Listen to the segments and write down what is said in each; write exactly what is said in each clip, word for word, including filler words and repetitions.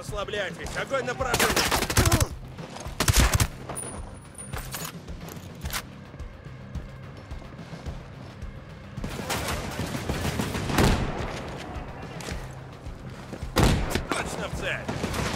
расслабляйтесь. Огонь на поражение. Точно в цель.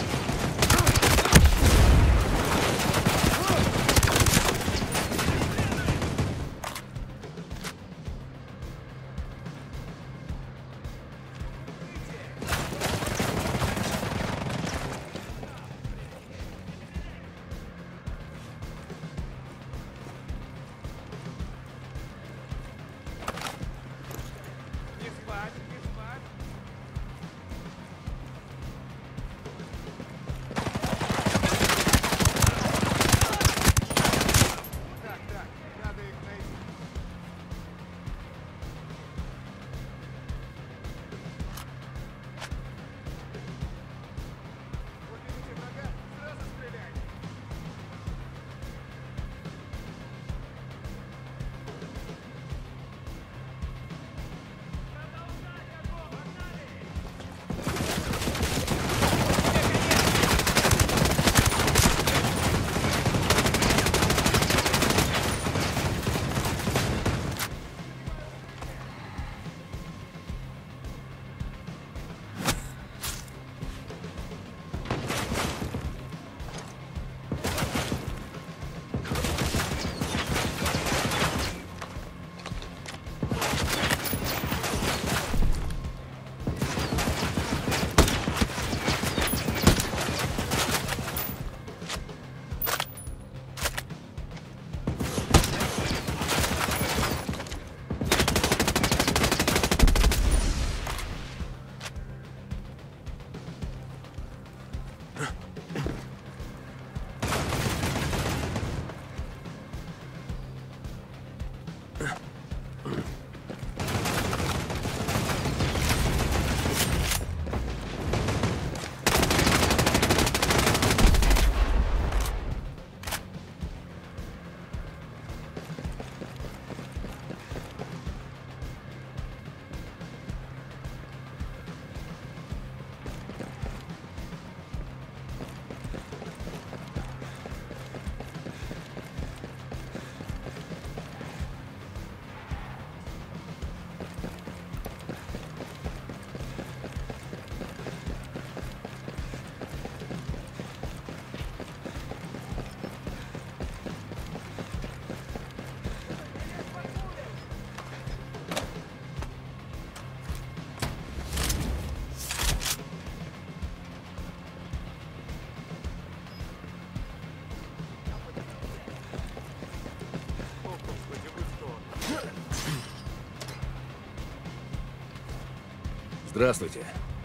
Здравствуйте.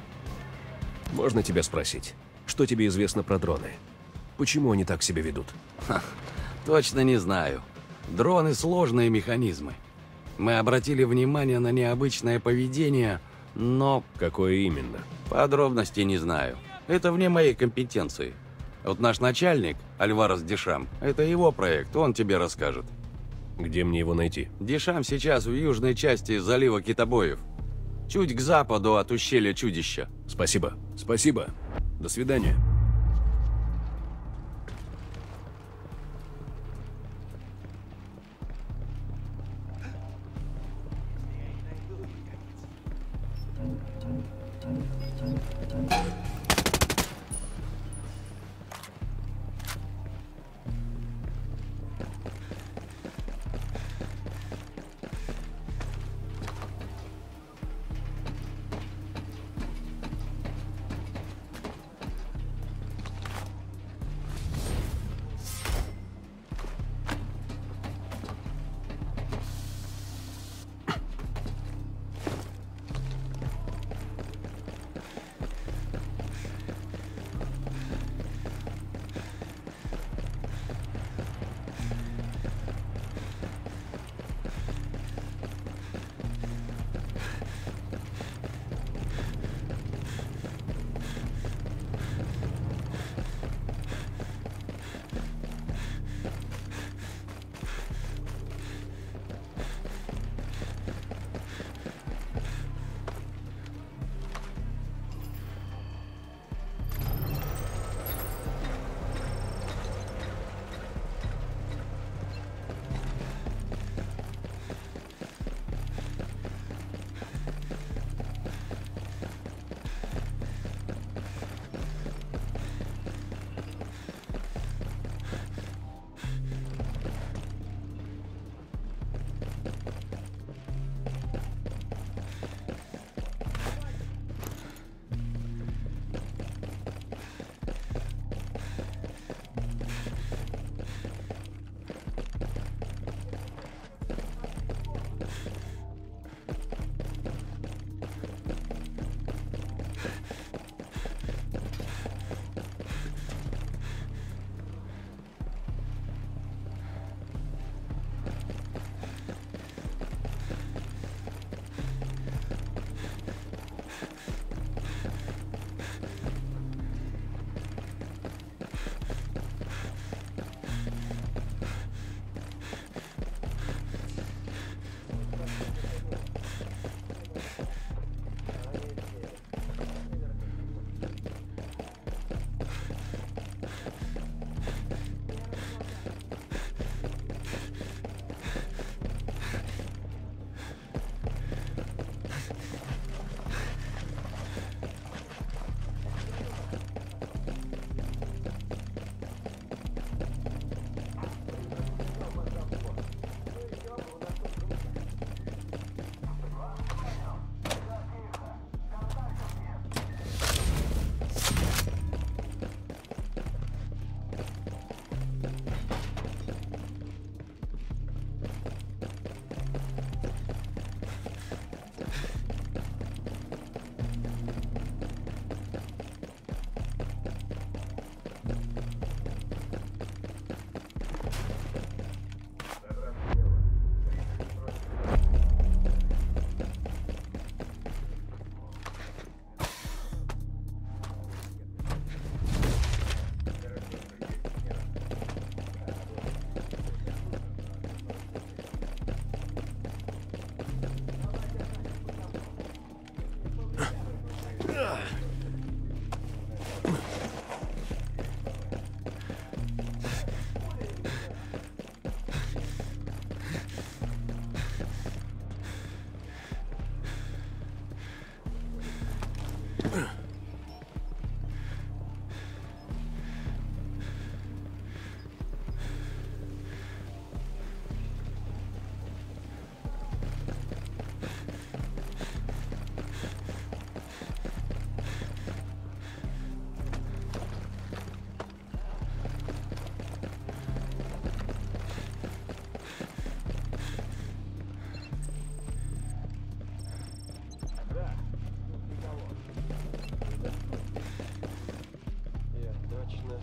Можно тебя спросить, что тебе известно про дроны? Почему они так себя ведут? Ха, точно не знаю. Дроны — сложные механизмы. Мы обратили внимание на необычное поведение, но... Какое именно? Подробностей не знаю. Это вне моей компетенции. Вот наш начальник, Альварес Дишам, это его проект, он тебе расскажет. Где мне его найти? Дишам сейчас в южной части залива Китобоев. Чуть к западу от ущелья Чудища. Спасибо. Спасибо. До свидания.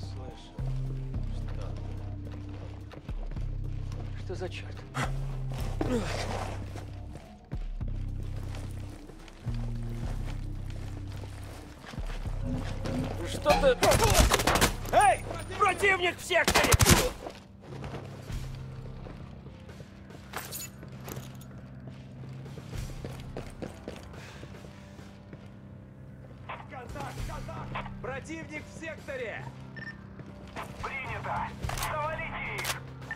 Что за черт? Что-то... Эй! Противник в секторе! Контакт, контакт! Противник в секторе! Принято! Завалите их!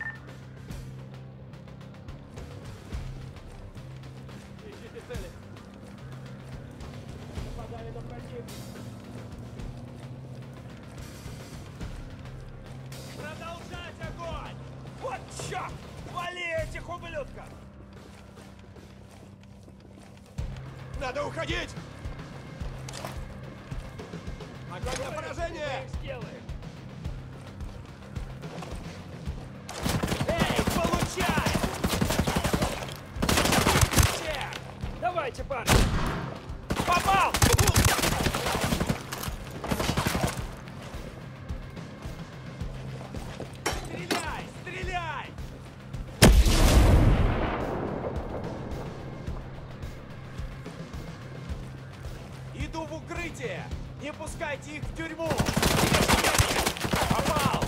Ищите цели. Нападали на противника. Продолжать огонь! Вот черт! Вали этих ублюдков! Надо уходить! Огонь на поражение! Эй, получай! Черт! Давайте, парни! Попал! Стреляй! Стреляй! Иду в укрытие! Не пускайте их в тюрьму! Попал!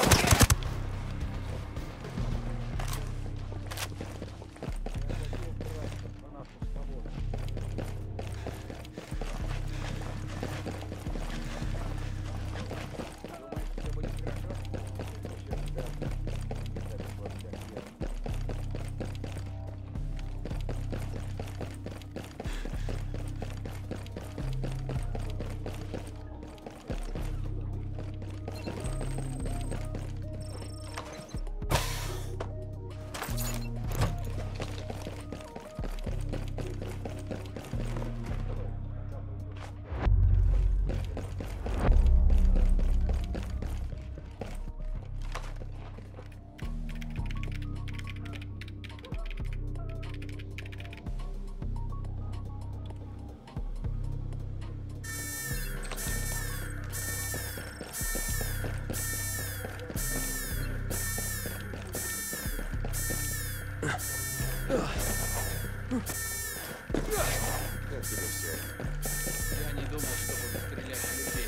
Как тебе все? Я не думал, что буду стрелять в людей.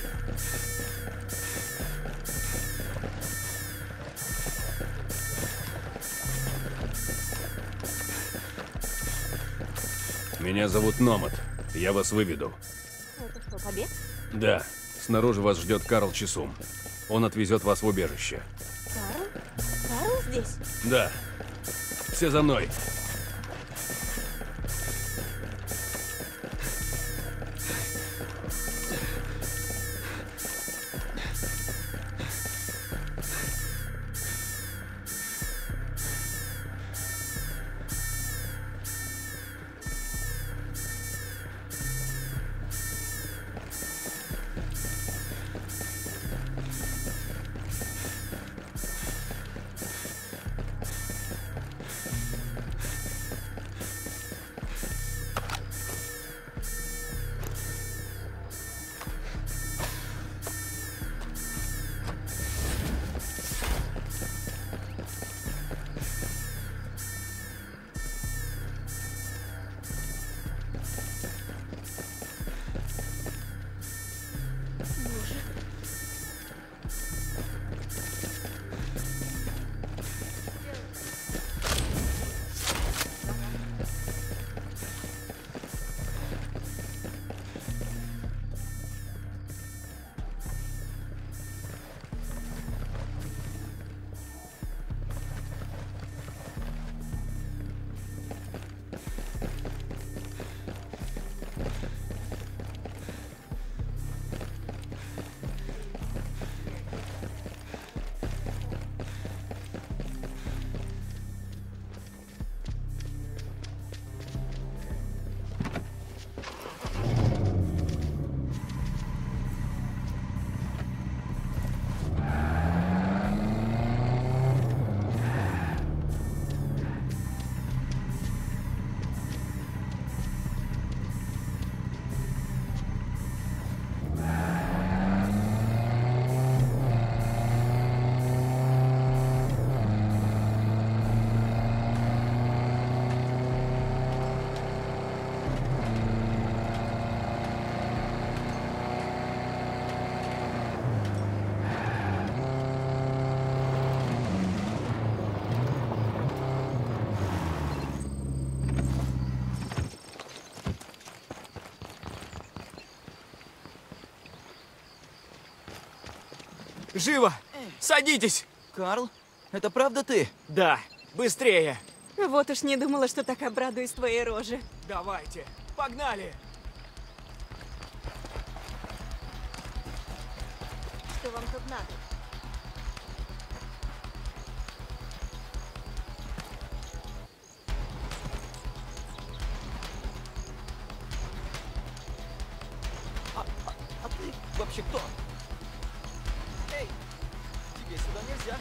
Меня зовут Номад. Я вас выведу. Это что, побег? Да. Снаружи вас ждет Карл Чесум. Он отвезет вас в убежище. Карл? Карл здесь? Да. Все за мной. Живо! Садитесь! Карл, это правда ты? Да, быстрее! Вот уж не думала, что так обрадуюсь твоей роже. Давайте, погнали! Что вам тут надо? А ты вообще кто? Эй, тебе сюда нельзя.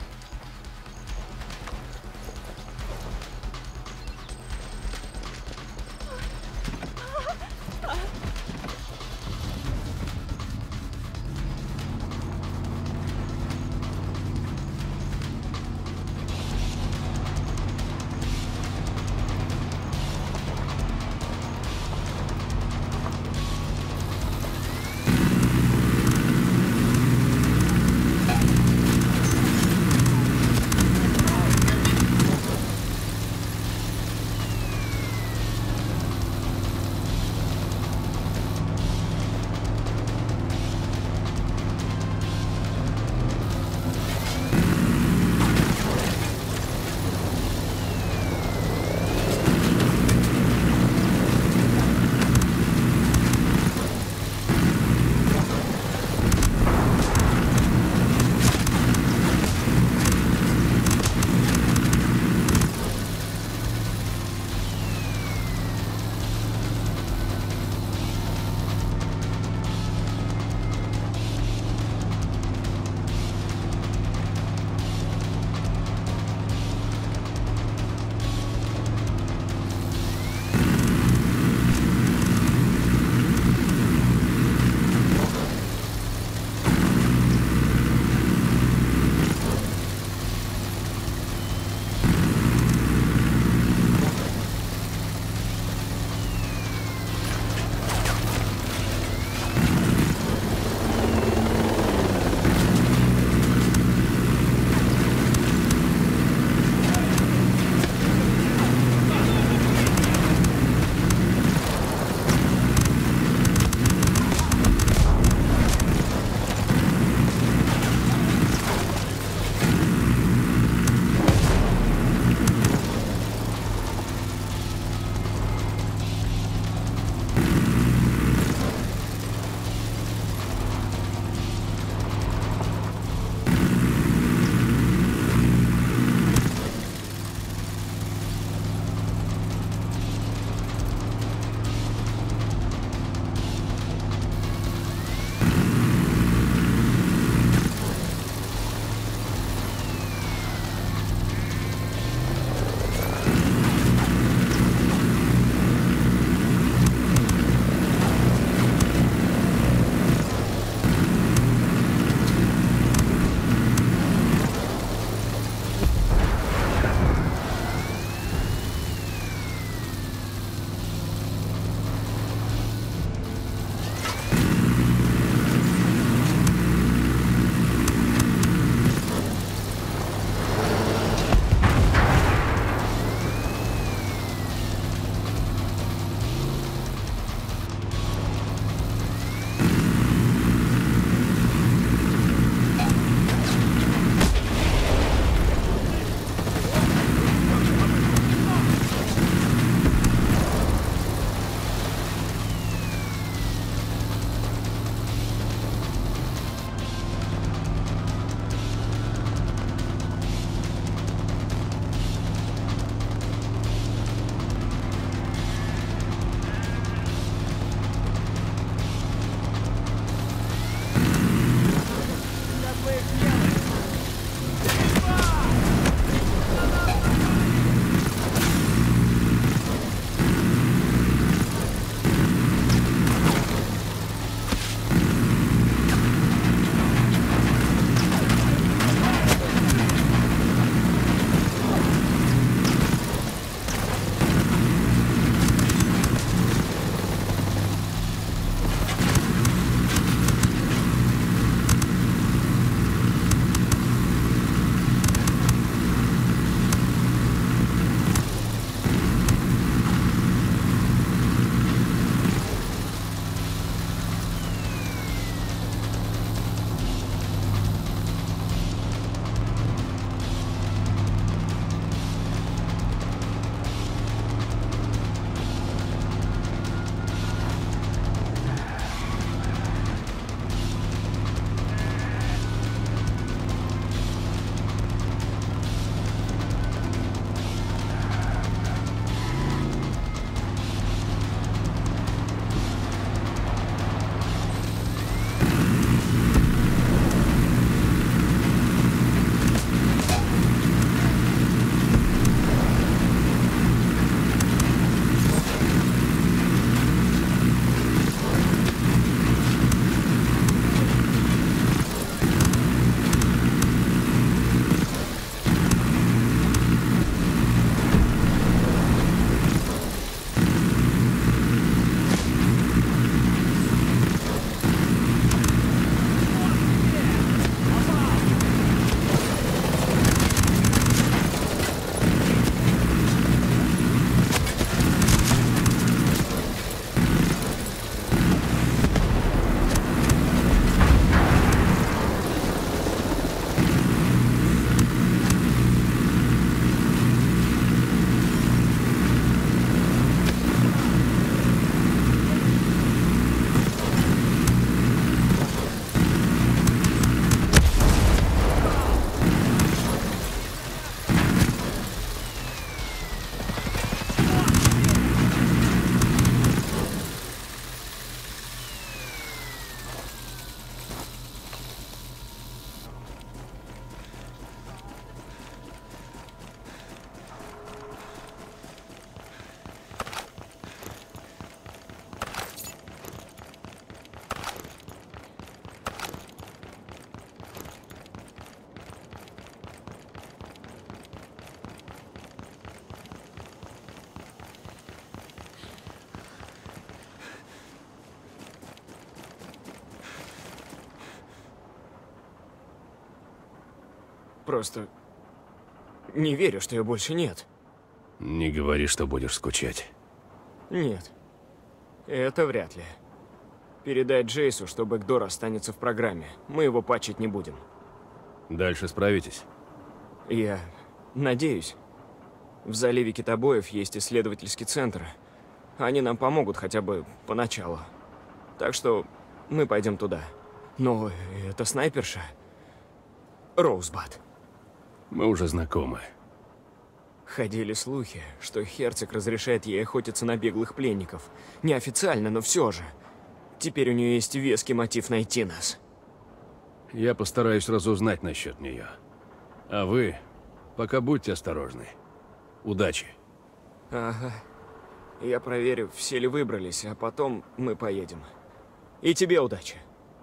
Просто не верю, что ее больше нет. Не говори, что будешь скучать. Нет. Это вряд ли. Передай Джейсу, что Бэкдор останется в программе. Мы его патчить не будем. Дальше справитесь? Я надеюсь. В заливе Китобоев есть исследовательский центр. Они нам помогут хотя бы поначалу. Так что мы пойдем туда. Но это снайперша. Роузбад. Мы уже знакомы. Ходили слухи, что Херцог разрешает ей охотиться на беглых пленников. Неофициально, но все же. Теперь у нее есть веский мотив найти нас. Я постараюсь разузнать насчет нее. А вы пока будьте осторожны. Удачи. Ага. Я проверю, все ли выбрались, а потом мы поедем. И тебе удачи.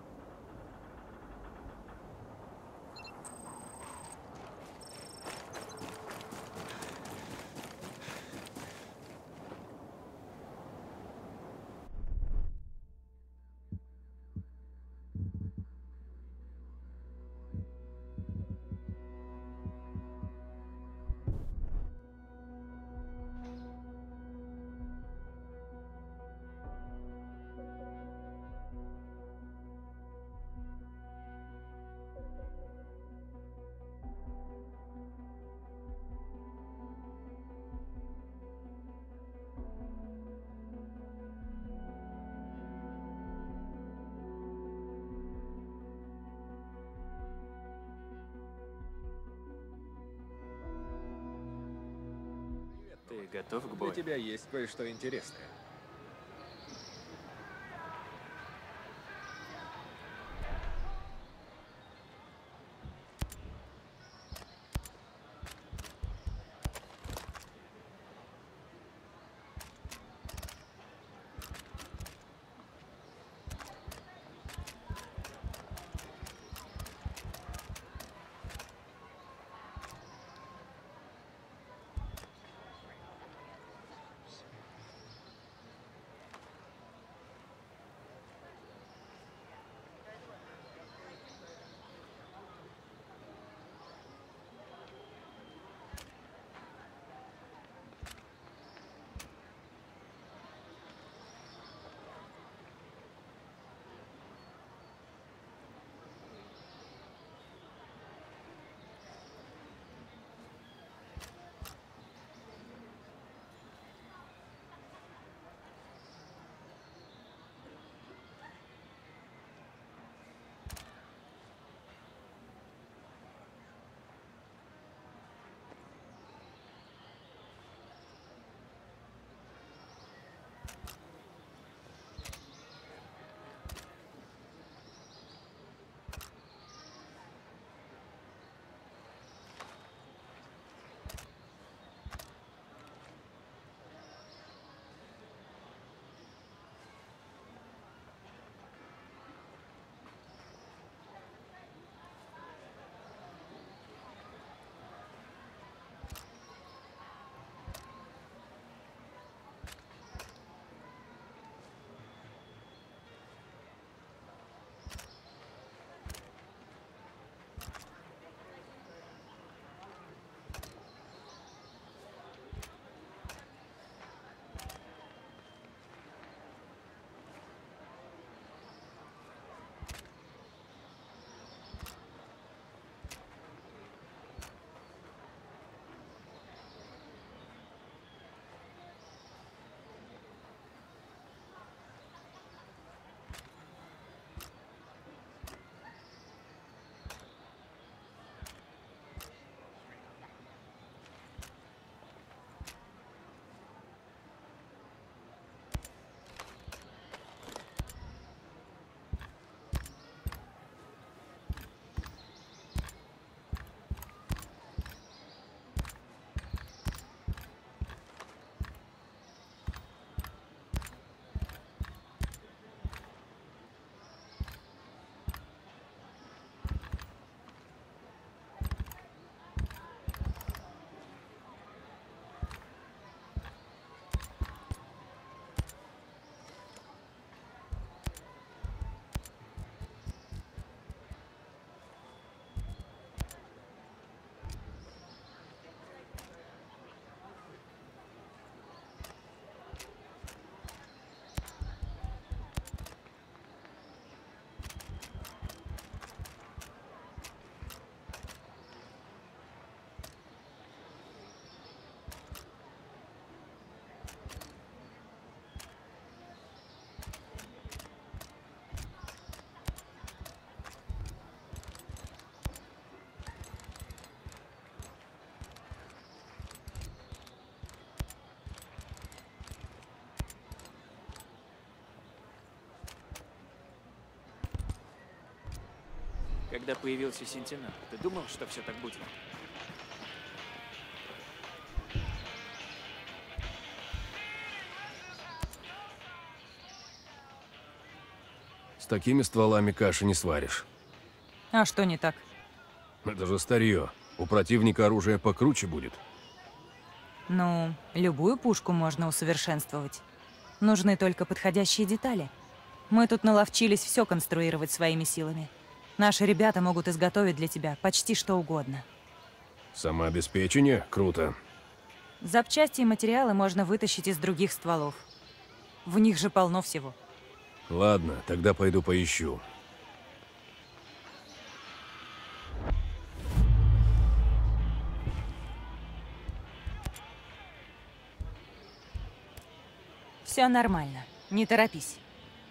Ты готов к бою? Для тебя есть кое-что интересное. Когда появился Сентинел, ты думал, что все так будет? С такими стволами каши не сваришь. А что не так? Это же старье. У противника оружие покруче будет. Ну, любую пушку можно усовершенствовать. Нужны только подходящие детали. Мы тут наловчились все конструировать своими силами. Наши ребята могут изготовить для тебя почти что угодно. Самообеспечение? Круто. Запчасти и материалы можно вытащить из других стволов. В них же полно всего. Ладно, тогда пойду поищу. Все нормально. Не торопись.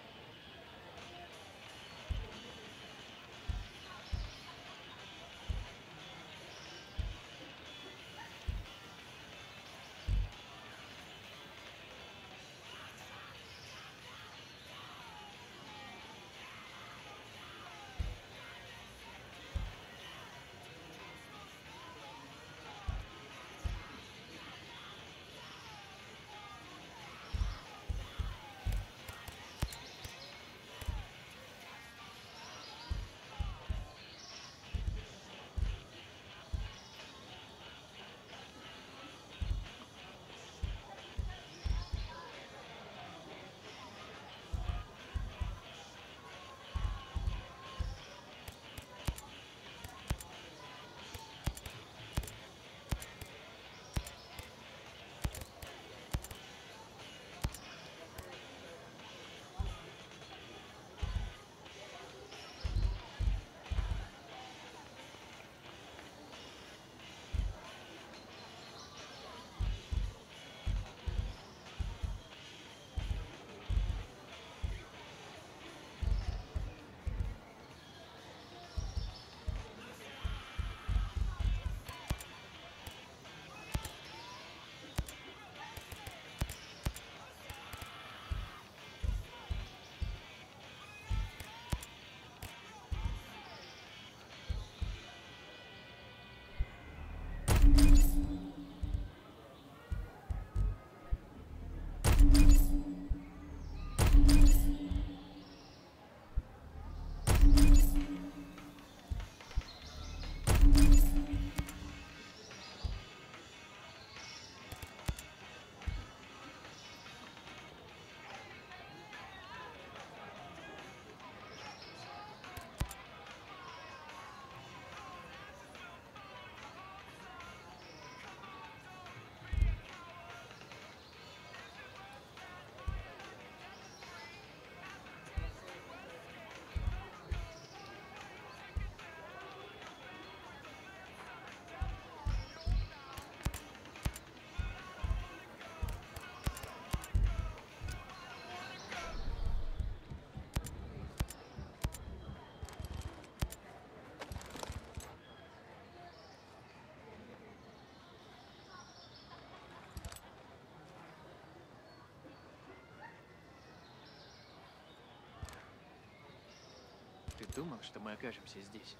Ты думал, что мы окажемся здесь?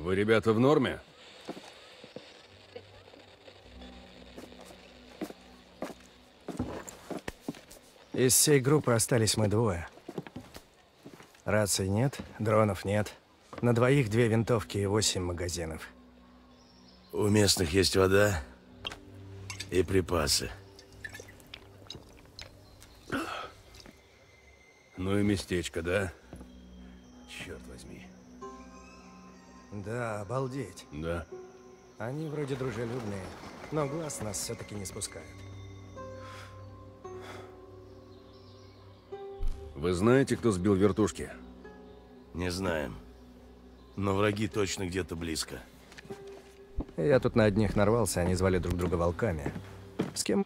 Вы, ребята, в норме? Из всей группы остались мы двое. Раций нет, дронов нет. На двоих две винтовки и восемь магазинов. У местных есть вода и припасы. Ну и местечко, да? Черт возьми. Да, обалдеть. Да. Они вроде дружелюбные, но глаз нас все-таки не спускают. Вы знаете, кто сбил вертушки? Не знаем. Но враги точно где-то близко. Я тут на одних нарвался, они звали друг друга волками. С кем?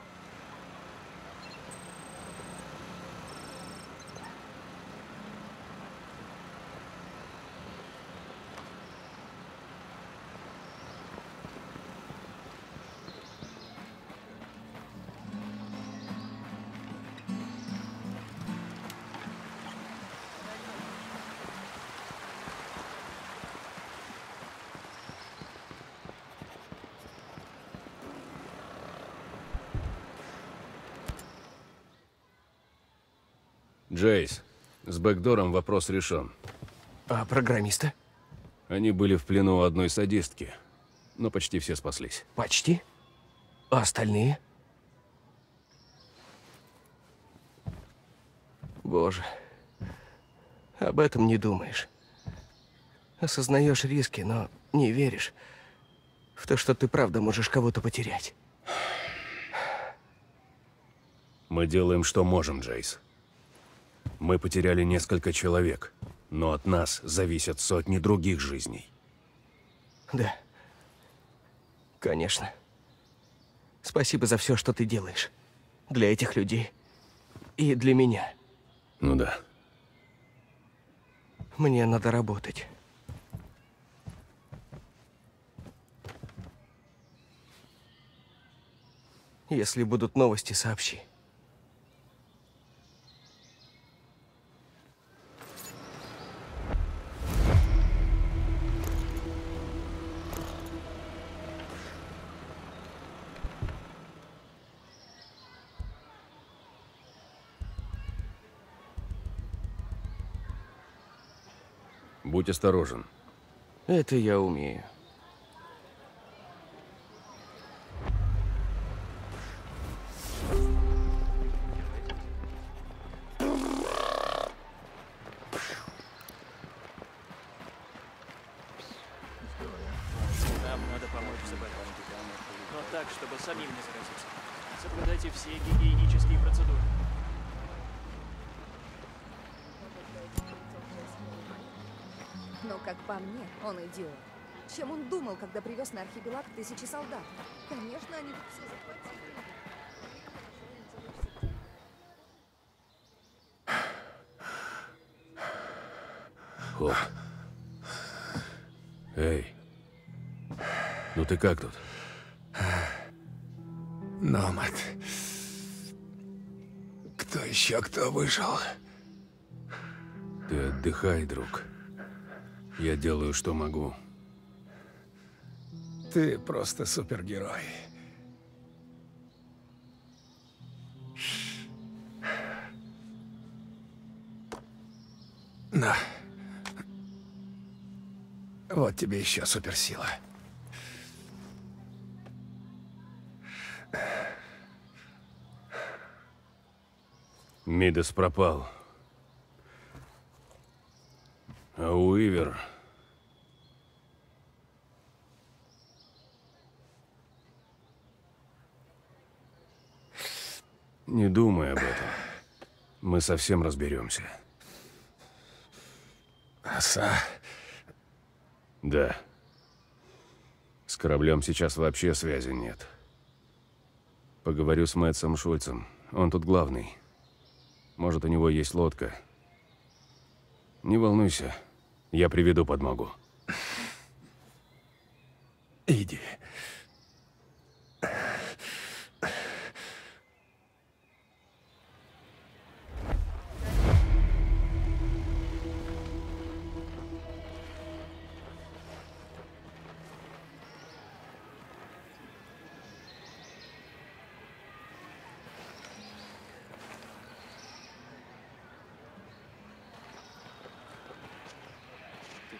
Джейс, с бэкдором вопрос решен. А программисты? Они были в плену у одной садистки, но почти все спаслись. Почти? А остальные? Боже, об этом не думаешь. Осознаешь риски, но не веришь в то, что ты правда можешь кого-то потерять. Мы делаем, что можем, Джейс. Мы потеряли несколько человек, но от нас зависят сотни других жизней. Да, конечно. Спасибо за все, что ты делаешь. Для этих людей. И для меня. Ну да. Мне надо работать. Если будут новости, сообщи. Будь осторожен. Это я умею. Нам надо помочь с борьбой. Но так, чтобы самим не заразиться. Соблюдайте все гигиенические процедуры. Но, как по мне, он идиот. Чем он думал, когда привез на Архипелаг тысячи солдат? Конечно, они тут все захватили. Хоп. Эй. Ну ты как тут? Номад. Кто еще кто выжил? Ты отдыхай, друг. Я делаю, что могу. Ты просто супергерой. На. Вот тебе еще суперсила. Мидас пропал. А Уивер... Не думай об этом. Мы совсем разберемся. Оса? Да. С кораблем сейчас вообще связи нет. Поговорю с Мэтсом Шульцем. Он тут главный. Может, у него есть лодка. Не волнуйся. Я приведу подмогу. Иди.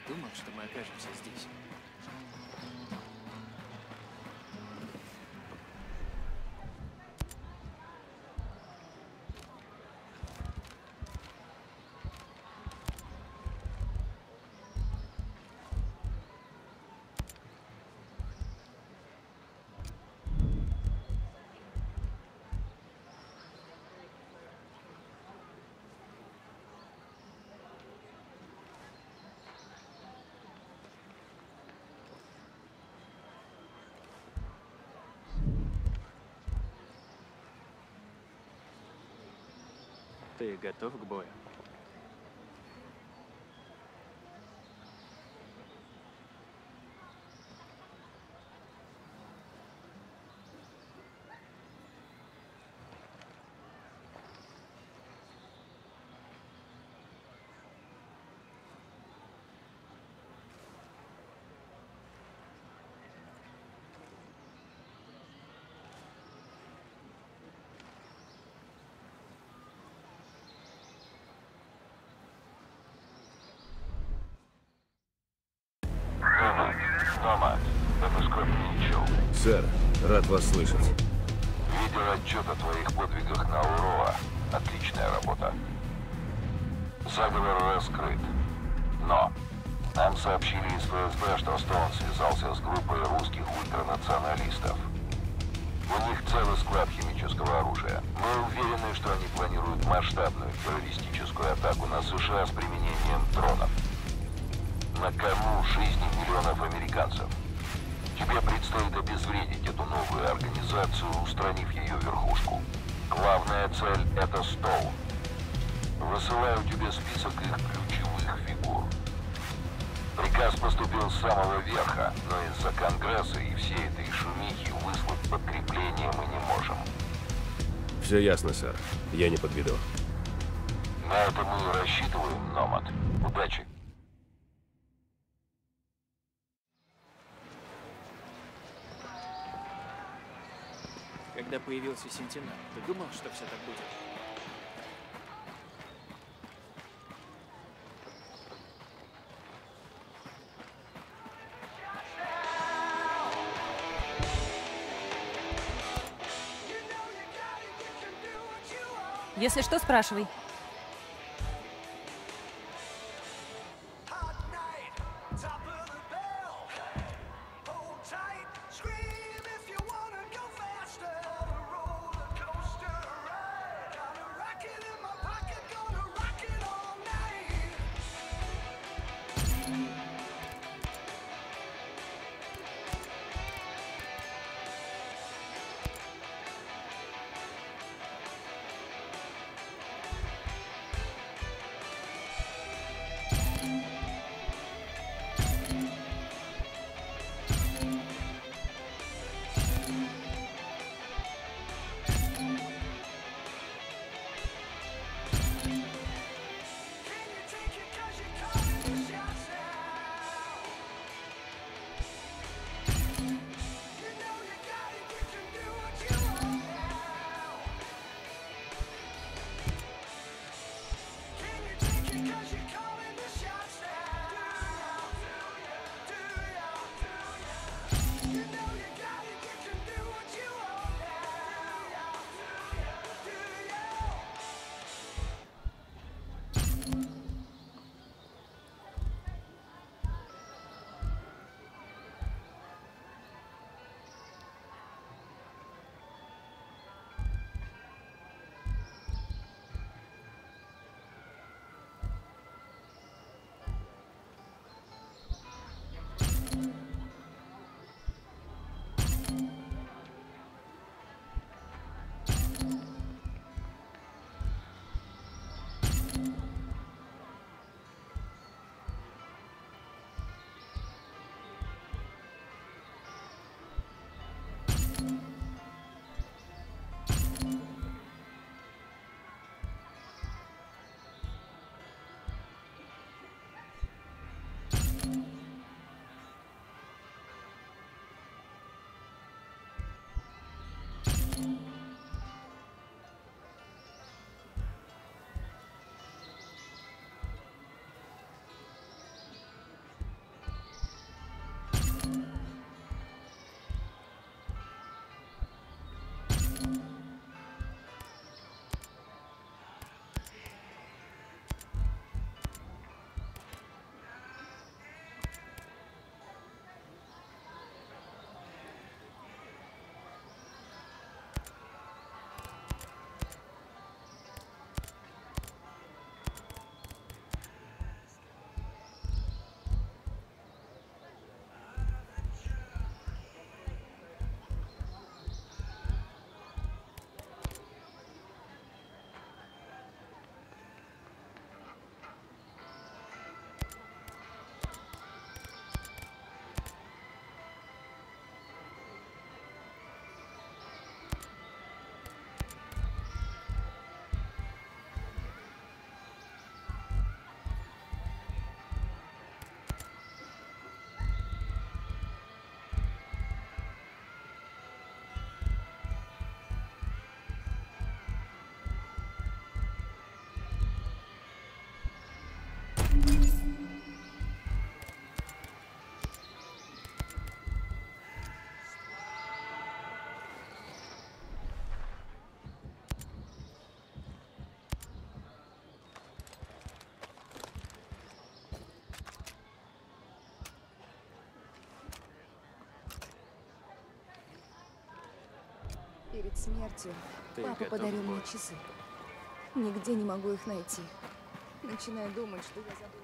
думал, что мы окажемся здесь. Ты готов к бою? Номад, это Скотт Митчелл. Сэр, рад вас слышать. Видел отчет о твоих подвигах на Ауроа. Отличная работа. Заговор раскрыт. Но нам сообщили из ФСБ, что Стоун связался с группой русских ультранационалистов. У них целый склад химического оружия. Мы уверены, что они планируют масштабную террористическую атаку на США с применением дронов. На кону жизни миллионов американцев. Тебе предстоит обезвредить эту новую организацию, устранив ее верхушку. Главная цель — это Стоун. Высылаю тебе список их ключевых фигур. Приказ поступил с самого верха, но из-за Конгресса и всей этой шумихи выслать подкрепление мы не можем. Все ясно, сэр. Я не подведу. На это мы и рассчитываем, Номад. Удачи. Когда появился Сентинел, ты думал, что все так будет? Если что, спрашивай. Перед смертью Ты папа готов подарил к мне бою? часы. Нигде не могу их найти. Начинаю думать, что я забыла.